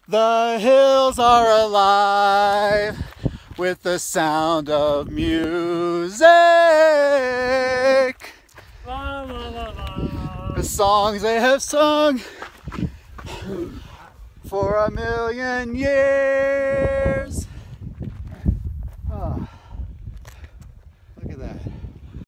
The hills are alive with the sound of music. The songs they have sung for a million years.